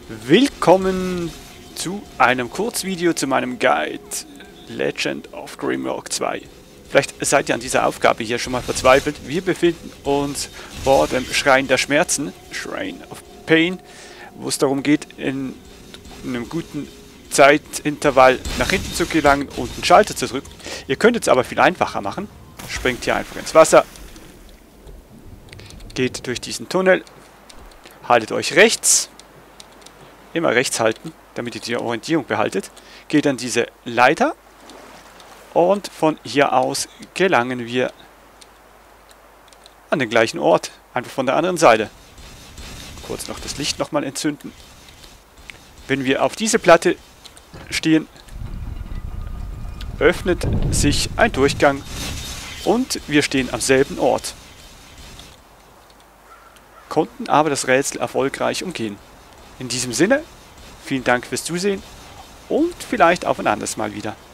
Willkommen zu einem Kurzvideo zu meinem Guide Legend of Grimrock 2. Vielleicht seid ihr an dieser Aufgabe hier schon mal verzweifelt. Wir befinden uns vor dem Schrein der Schmerzen, Shrine of Pain, wo es darum geht, in einem guten Zeitintervall nach hinten zu gelangen und einen Schalter zu drücken. Ihr könnt es aber viel einfacher machen. Springt hier einfach ins Wasser, geht durch diesen Tunnel, haltet euch rechts, immer rechts halten, damit ihr die Orientierung behaltet, geht an diese Leiter und von hier aus gelangen wir an den gleichen Ort, einfach von der anderen Seite. Kurz noch das Licht nochmal entzünden. Wenn wir auf diese Platte stehen, öffnet sich ein Durchgang und wir stehen am selben Ort. Konnten aber das Rätsel erfolgreich umgehen. In diesem Sinne, vielen Dank fürs Zusehen und vielleicht auf ein anderes Mal wieder.